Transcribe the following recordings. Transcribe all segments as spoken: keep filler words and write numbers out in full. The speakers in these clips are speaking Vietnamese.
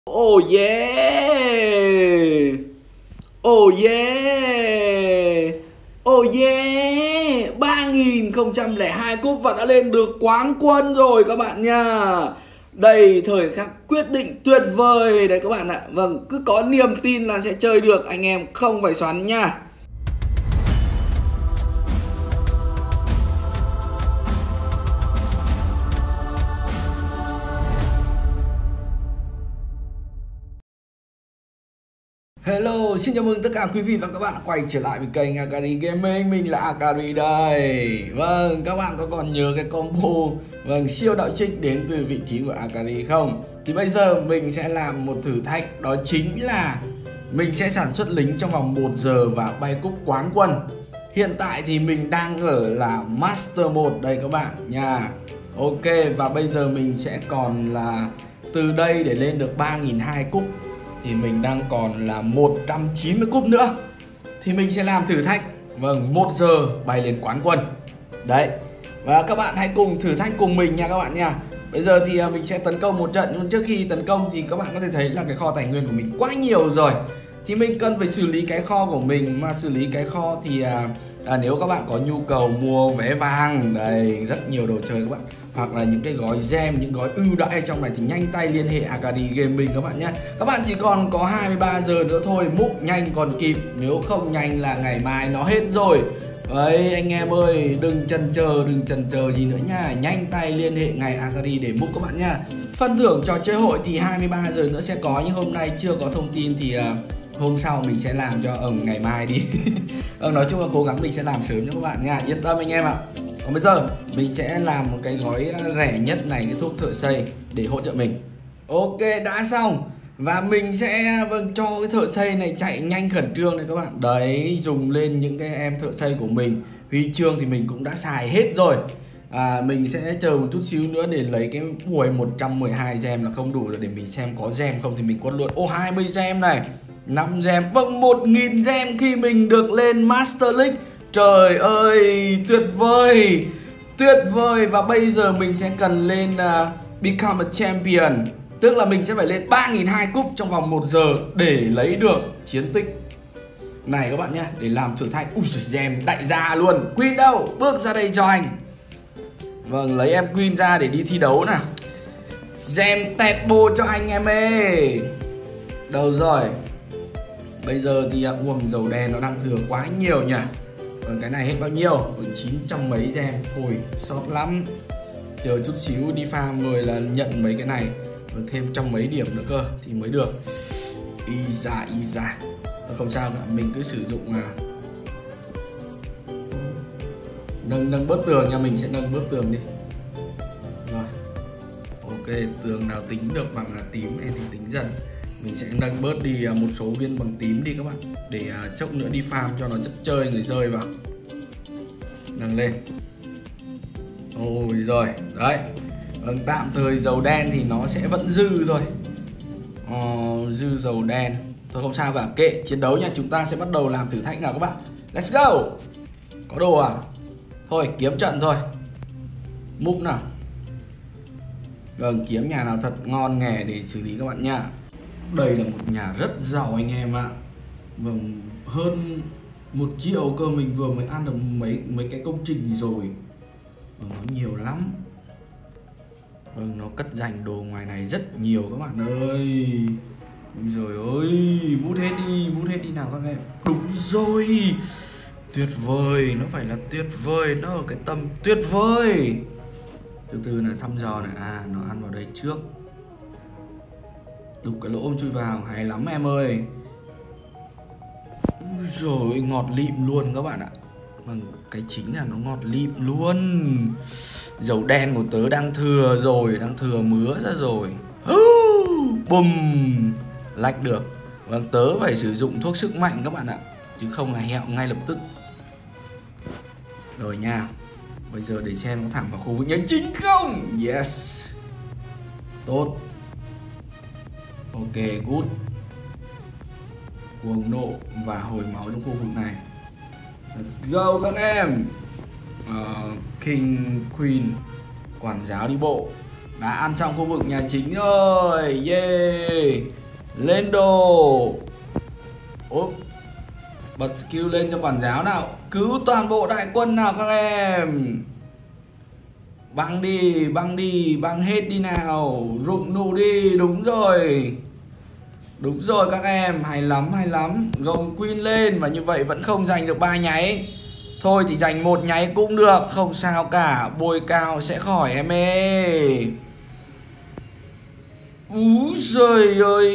Oh yeah. Oh yeah. Oh yeah. ba nghìn không trăm lẻ hai cúp và đã lên được quán quân rồi các bạn nha. Đây thời khắc quyết định tuyệt vời đấy các bạn ạ. Vâng, cứ có niềm tin là sẽ chơi được, anh em không phải xoắn nha. Hello, xin chào mừng tất cả quý vị và các bạn quay trở lại với kênh Akari Gaming. Mình là Akari đây. Vâng, các bạn có còn nhớ cái combo vâng siêu đạo trích đến từ vị trí của Akari không? Thì bây giờ mình sẽ làm một thử thách, đó chính là mình sẽ sản xuất lính trong vòng một giờ và bay cúp quán quân. Hiện tại thì mình đang ở là Master một đây các bạn nha. Ok, và bây giờ mình sẽ còn là từ đây để lên được ba nghìn hai trăm cúp thì mình đang còn là một trăm chín mươi cúp nữa. Thì mình sẽ làm thử thách vâng một giờ bay lên quán quân. Đấy. Và các bạn hãy cùng thử thách cùng mình nha các bạn nha. Bây giờ thì mình sẽ tấn công một trận, nhưng trước khi tấn công thì các bạn có thể thấy là cái kho tài nguyên của mình quá nhiều rồi. Thì mình cần phải xử lý cái kho của mình, mà xử lý cái kho thì à, à, nếu các bạn có nhu cầu mua vé vàng, đây rất nhiều đồ chơi các bạn, hoặc là những cái gói gem, những gói ưu đãi trong này thì nhanh tay liên hệ Akari Gaming các bạn nhé. Các bạn chỉ còn có hai mươi ba giờ nữa thôi, múc nhanh còn kịp, nếu không nhanh là ngày mai nó hết rồi. Đấy anh em ơi, đừng chần chờ, đừng chần chờ gì nữa nha, nhanh tay liên hệ ngày Akari để múc các bạn nha. Phần thưởng trò chơi hội thì hai mươi ba giờ nữa sẽ có, nhưng hôm nay chưa có thông tin thì uh, hôm sau mình sẽ làm cho ở ngày mai đi. Ờ, nói chung là cố gắng mình sẽ làm sớm cho các bạn nha, yên tâm anh em ạ. Còn bây giờ mình sẽ làm một cái gói rẻ nhất này, cái thuốc thợ xây để hỗ trợ mình. Ok, đã xong. Và mình sẽ vâng cho cái thợ xây này chạy nhanh khẩn trương này các bạn. Đấy, dùng lên những cái em thợ xây của mình. Huy chương thì mình cũng đã xài hết rồi. À, mình sẽ chờ một chút xíu nữa để lấy cái huồi một trăm mười hai gem là không đủ rồi, để mình xem có gem không thì mình quất luôn. Ô, hai mươi gem này, năm gem, vâng một nghìn gem khi mình được lên Master League. Trời ơi, tuyệt vời, tuyệt vời. Và bây giờ mình sẽ cần lên uh, Become a Champion, tức là mình sẽ phải lên ba nghìn hai trăm cúp trong vòng một giờ để lấy được chiến tích này các bạn nhé, để làm thử thách. Ui giời, gem đại gia luôn. Queen đâu, bước ra đây cho anh. Vâng, lấy em Queen ra để đi thi đấu nào. Gem tẹt bồ cho anh em ơi. Đâu rồi? Bây giờ thì uh, uổng dầu đen nó đang thừa quá nhiều nhỉ. Còn cái này hết bao nhiêu? Còn chín trăm mấy gem. Thôi, sót lắm. Chờ chút xíu đi farm rồi là nhận mấy cái này. Và thêm trăm mấy điểm nữa cơ thì mới được. Y dạ, y dạ. Không sao cả, mình cứ sử dụng à. Nâng, nâng bớt tường nha, mình sẽ nâng bớt tường đi. Rồi. Ok, tường nào tính được bằng là tím này thì tính dần. Mình sẽ nâng bớt đi một số viên bằng tím đi các bạn, để uh, chốc nữa đi farm cho nó chất chơi người rơi vào. Nâng lên. Ôi rồi, đấy. Vâng, tạm thời dầu đen thì nó sẽ vẫn dư rồi. Ờ, dư dầu đen. Thôi không sao cả, kệ, chiến đấu nha. Chúng ta sẽ bắt đầu làm thử thách nào các bạn. Let's go. Có đồ à? Thôi, kiếm trận thôi. Múc nào. Vâng, kiếm nhà nào thật ngon nghè để xử lý các bạn nha. Đây là một nhà rất giàu anh em ạ. Vâng, hơn một triệu cơ, mình vừa mới ăn được mấy mấy cái công trình rồi. Vâng, nó nhiều lắm. Vâng, nó cất dành đồ ngoài này rất nhiều các bạn ơi. Rồi ơi, mút hết đi, mút hết đi nào các em. Đúng rồi, tuyệt vời, nó phải là tuyệt vời, nó ở cái tầm tuyệt vời. Từ từ này, thăm dò này, à nó ăn vào đây trước. Đục cái lỗ ôm chui vào, hay lắm em ơi. Rồi ngọt lịm luôn các bạn ạ. Vâng, cái chính là nó ngọt lịm luôn. Dầu đen của tớ đang thừa rồi, đang thừa mứa ra rồi. Bùm, lách được. Vâng, tớ phải sử dụng thuốc sức mạnh các bạn ạ, chứ không là hẹo ngay lập tức. Rồi nha. Bây giờ để xem có thẳng vào khu vực nhánh chính không. Yes. Tốt. Ok, good. Cuồng nộ và hồi máu trong khu vực này. Let's go các em. uh, King, Queen, quản giáo đi bộ. Đã ăn xong khu vực nhà chính rồi. Yeah. Lên đồ. Úp. Bật skill lên cho quản giáo nào. Cứu toàn bộ đại quân nào các em. Băng đi, băng đi, băng hết đi nào. Rụng nụ đi, đúng rồi. Đúng rồi các em, hay lắm, hay lắm. Gồng Queen lên và như vậy vẫn không giành được ba nháy. Thôi thì giành một nháy cũng được, không sao cả. Bôi cao sẽ khỏi em ơi. Úi giời ơi.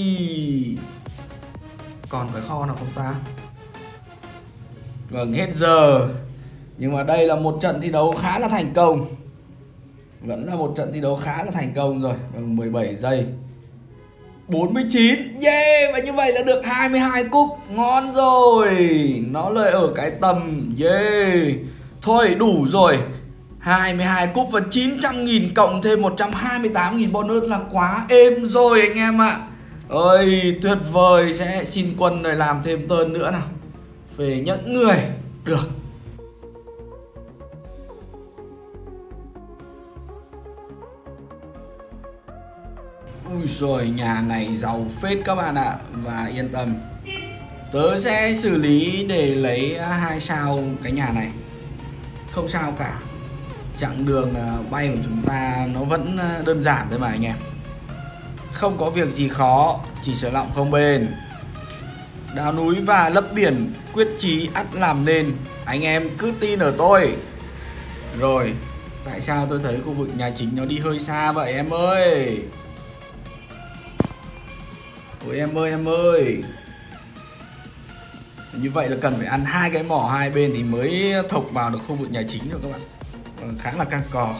Còn cái kho nào không ta? Vâng, hết giờ. Nhưng mà đây là một trận thi đấu khá là thành công. Vẫn là một trận thi đấu khá là thành công rồi. Vâng, mười bảy giây bốn mươi chín. Yeah. Và như vậy là được hai mươi hai cúp. Ngon rồi. Nó lợi ở cái tầm. Yeah. Thôi đủ rồi. hai mươi hai cúp và chín trăm nghìn cộng thêm một trăm hai mươi tám nghìn bonus là quá êm rồi anh em ạ. Ơi tuyệt vời. Sẽ xin quân rồi làm thêm tơn nữa nào. Về những người. Được. Ui rồi, nhà này giàu phết các bạn ạ. Và yên tâm, tớ sẽ xử lý để lấy hai sao cái nhà này. Không sao cả. Chặng đường bay của chúng ta nó vẫn đơn giản thôi mà anh em. Không có việc gì khó, chỉ sở lọng không bền. Đào núi và lấp biển, quyết chí ắt làm nên. Anh em cứ tin ở tôi. Rồi, tại sao tôi thấy khu vực nhà chính nó đi hơi xa vậy em ơi? Ôi em ơi em ơi. Như vậy là cần phải ăn hai cái mỏ hai bên thì mới thọc vào được khu vực nhà chính rồi các bạn. Khá là căng cò.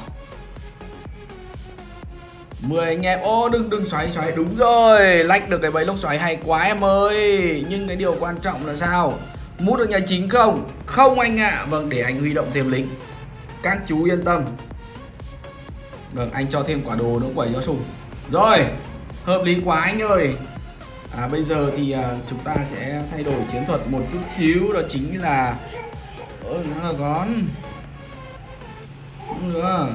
mười anh em. Ô đừng đừng xoáy xoáy. Đúng rồi. Lách được cái bẫy lốc xoáy hay quá em ơi. Nhưng cái điều quan trọng là sao? Mút được nhà chính không? Không anh ạ. À. Vâng, để anh huy động thêm lính. Các chú yên tâm. Vâng, anh cho thêm quả đồ nữa quẩy cho sùng. Rồi. Hợp lý quá anh ơi. À, bây giờ thì à, chúng ta sẽ thay đổi chiến thuật một chút xíu. Đó chính là ôi nó là con không nữa.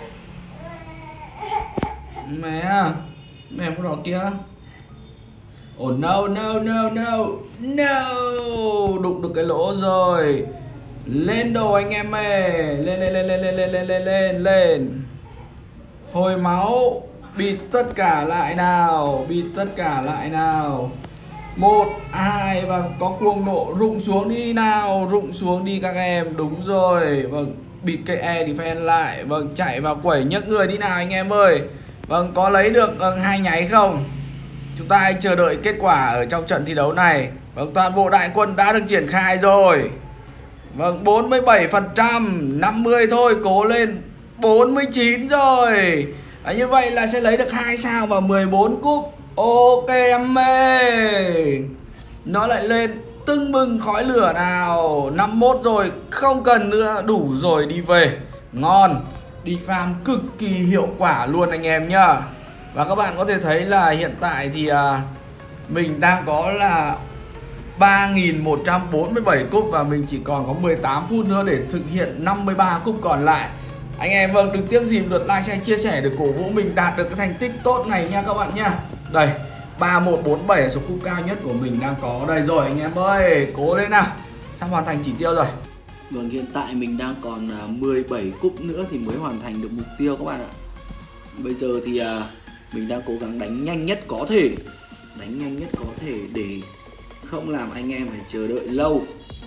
Mẹ Mẹ có đỏ kia. Oh no no no no no. Đụng được cái lỗ rồi. Lên đồ anh em ơi. Lên lên lên lên lên lên lên lên lên lên. Hồi máu. Bịt tất cả lại nào. Bịt tất cả lại nào. Một, hai và có cuồng nộ. Rụng xuống đi nào. Rụng xuống đi các em. Đúng rồi. Vâng, bịt cái E defense lại. Vâng, chạy vào quẩy nhấc người đi nào anh em ơi. Vâng, có lấy được vâng, hai nháy không? Chúng ta hãy chờ đợi kết quả ở trong trận thi đấu này. Vâng, toàn bộ đại quân đã được triển khai rồi. Vâng, bốn mươi bảy phần trăm. năm mươi thôi, cố lên. bốn mươi chín rồi. À, như vậy là sẽ lấy được hai sao và mười bốn cúp. Ok em ơi. Nó lại lên tưng bừng khói lửa nào. năm mươi mốt rồi, không cần nữa, đủ rồi đi về. Ngon. Đi farm cực kỳ hiệu quả luôn anh em nhá. Và các bạn có thể thấy là hiện tại thì à, mình đang có là ba nghìn một trăm bốn mươi bảy cúp và mình chỉ còn có mười tám phút nữa để thực hiện năm mươi ba cúp còn lại. Anh em vâng, đừng tiếc gì lượt like, share, chia sẻ để cổ vũ mình đạt được cái thành tích tốt này nha các bạn nha. Đây, ba một bốn bảy là số cúp cao nhất của mình đang có đây rồi anh em ơi. Cố lên nào. Sắp hoàn thành chỉ tiêu rồi. Vâng, hiện tại mình đang còn mười bảy cúp nữa thì mới hoàn thành được mục tiêu các bạn ạ. Bây giờ thì mình đang cố gắng đánh nhanh nhất có thể. Đánh nhanh nhất có thể để không làm anh em phải chờ đợi lâu.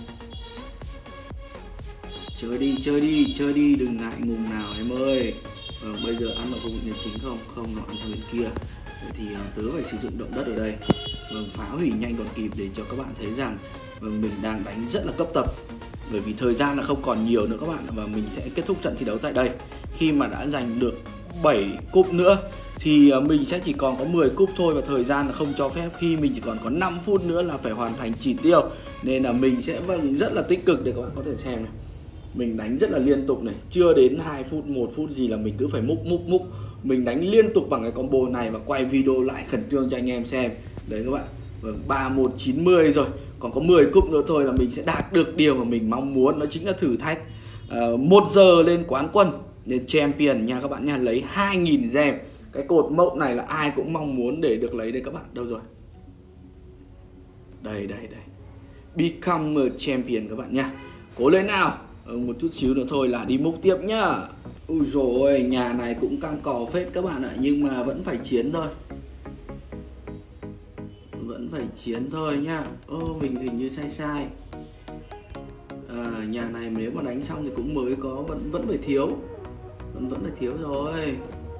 Chơi đi, chơi đi, chơi đi, đừng ngại ngùng nào em ơi. Vâng, bây giờ ăn vào khu vực nhà chính không? Không, nó ăn sang bên kia. Vậy thì tớ phải sử dụng động đất ở đây. Vâng, phá hủy nhanh còn kịp để cho các bạn thấy rằng vâng, mình đang đánh rất là cấp tập. Bởi vì thời gian là không còn nhiều nữa các bạn. Và mình sẽ kết thúc trận thi đấu tại đây. Khi mà đã giành được bảy cúp nữa thì mình sẽ chỉ còn có mười cúp thôi. Và thời gian là không cho phép. Khi mình chỉ còn có năm phút nữa là phải hoàn thành chỉ tiêu. Nên là mình sẽ vâng, rất là tích cực để các bạn có thể xem này. Mình đánh rất là liên tục này. Chưa đến hai phút, một phút gì là mình cứ phải múc múc múc. Mình đánh liên tục bằng cái combo này và quay video lại khẩn trương cho anh em xem. Đấy các bạn. Vâng, ba một chín mươi rồi. Còn có mười cúp nữa thôi là mình sẽ đạt được điều mà mình mong muốn. Đó chính là thử thách uh, một giờ lên quán quân. Nên champion nha các bạn nha, lấy hai nghìn gem. Cái cột mốc này là ai cũng mong muốn để được lấy đây các bạn. Đâu rồi? Đây đây đây. Become a champion các bạn nha. Cố lên nào. Ừ, một chút xíu nữa thôi là đi múc tiếp nhá. Ui dồi ôi, nhà này cũng căng cò phết các bạn ạ. Nhưng mà vẫn phải chiến thôi. Vẫn phải chiến thôi nhá. Ô, mình hình như sai sai. À, nhà này nếu mà đánh xong thì cũng mới có, vẫn vẫn phải thiếu. Vẫn vẫn phải thiếu rồi.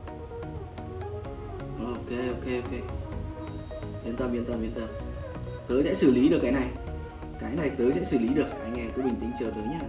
Ok ok ok. Yên tâm yên tâm yên tâm. Tớ sẽ xử lý được cái này. Cái này tớ sẽ xử lý được. Anh em cứ bình tĩnh chờ tớ nhá.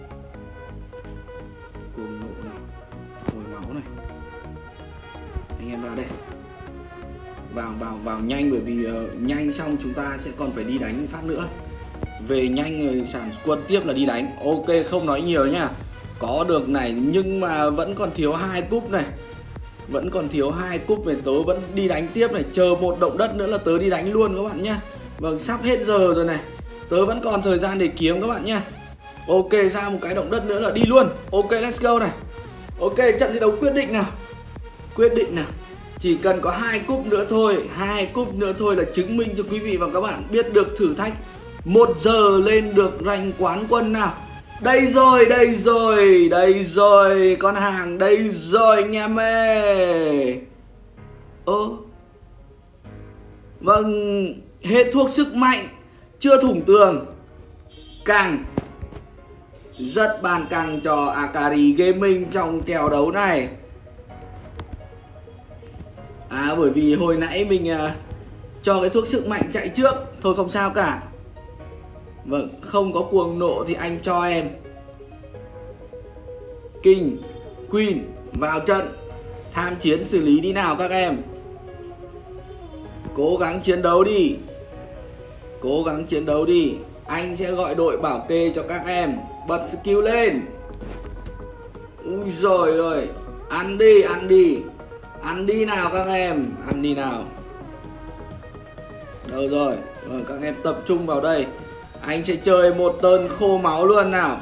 Cuồng nộ này, hồi máu này. Anh em vào đây. Vào vào vào nhanh, bởi vì uh, nhanh xong chúng ta sẽ còn phải đi đánh phát nữa. Về nhanh rồi sản quân tiếp là đi đánh. Ok, không nói nhiều nhá. Có được này, nhưng mà vẫn còn thiếu hai cúp này. Vẫn còn thiếu hai cúp này, tớ vẫn đi đánh tiếp này. Chờ một động đất nữa là tớ đi đánh luôn các bạn nhá. Vâng, sắp hết giờ rồi này. Tớ vẫn còn thời gian để kiếm các bạn nhá. Ok, ra một cái động đất nữa là đi luôn. Ok, let's go này. Ok, trận thi đấu quyết định nào. Quyết định nào. Chỉ cần có hai cúp nữa thôi, hai cúp nữa thôi là chứng minh cho quý vị và các bạn biết được thử thách một giờ lên được rank quán quân nào. Đây rồi, đây rồi, đây rồi, con hàng đây rồi anh em ơi. Ơ. Vâng, hết thuốc sức mạnh, chưa thủng tường. Càng rất bàn căng cho Akari Gaming trong kèo đấu này. À, bởi vì hồi nãy mình uh, cho cái thuốc sức mạnh chạy trước. Thôi không sao cả. Vâng, không có cuồng nộ thì anh cho em King, Queen vào trận. Tham chiến xử lý đi nào các em. Cố gắng chiến đấu đi. Cố gắng chiến đấu đi. Anh sẽ gọi đội bảo kê cho các em. Bật skill lên. Úi dồi ơi. Ăn đi, ăn đi. Ăn đi nào các em. Ăn đi nào. Đâu rồi. Vâng, các em tập trung vào đây. Anh sẽ chơi một tơn khô máu luôn nào.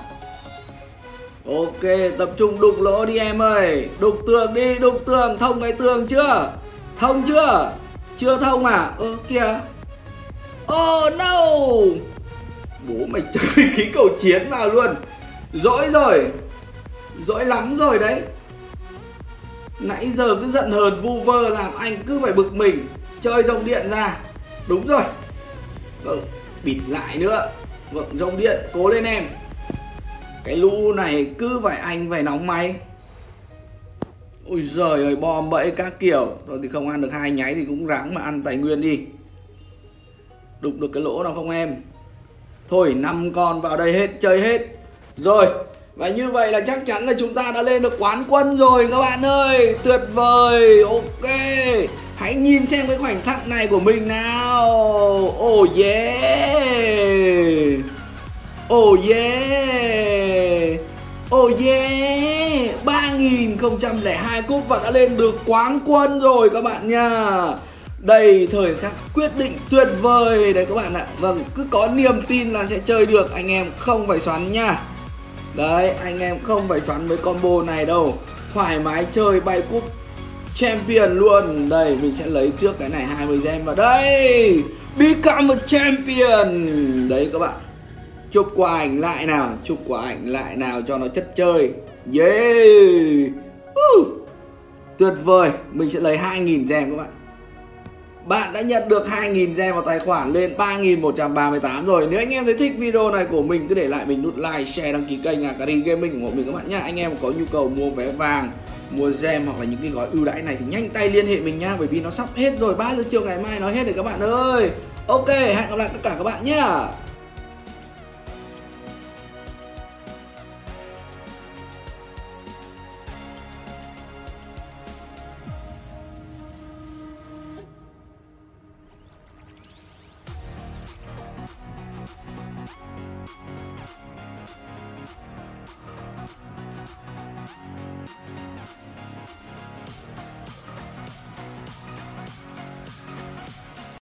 Ok, tập trung đục lỗ đi em ơi. Đục tường đi, đục tường. Thông cái tường chưa? Thông chưa? Chưa thông à? Ơ kìa. Oh no. Bố mày chơi khí cầu chiến vào luôn. Dỗi rồi. Dỗi lắm rồi đấy. Nãy giờ cứ giận hờn vu vơ làm anh cứ phải bực mình. Chơi rồng điện ra. Đúng rồi. Vâng, bịt lại nữa. Vâng, rồng điện, cố lên em. Cái lũ này cứ phải anh phải nóng máy. Ôi giời ơi, bom bẫy các kiểu. Thôi thì không ăn được hai nháy thì cũng ráng mà ăn tài nguyên đi. Đục được cái lỗ nào không em? Thôi năm con vào đây hết, chơi hết. Rồi, và như vậy là chắc chắn là chúng ta đã lên được quán quân rồi các bạn ơi. Tuyệt vời. Ok, hãy nhìn xem cái khoảnh khắc này của mình nào. Oh yeah. Oh yeah. Oh yeah. ba nghìn không trăm lẻ hai cúp và đã lên được quán quân rồi các bạn nha. Đây, thời khắc quyết định tuyệt vời đấy các bạn ạ. Vâng, cứ có niềm tin là sẽ chơi được. Anh em không phải xoắn nha. Đấy, anh em không phải xoắn với combo này đâu. Thoải mái chơi bay cúp champion luôn. Đây, mình sẽ lấy trước cái này hai mươi gem vào đây. Become a champion. Đấy các bạn. Chụp quả ảnh lại nào. Chụp quả ảnh lại nào cho nó chất chơi. Yeah. uh. Tuyệt vời. Mình sẽ lấy hai nghìn gem các bạn. Bạn đã nhận được hai nghìn gem vào tài khoản lên ba nghìn một trăm ba mươi tám rồi. Nếu anh em thấy thích video này của mình, cứ để lại mình nút like, share, đăng ký kênh Akari Gaming ủng hộ mình các bạn nhé. Anh em có nhu cầu mua vé vàng, mua gem hoặc là những cái gói ưu đãi này thì nhanh tay liên hệ mình nha. Bởi vì nó sắp hết rồi, ba giờ chiều ngày mai nó hết rồi các bạn ơi. Ok, hẹn gặp lại tất cả các bạn nhé.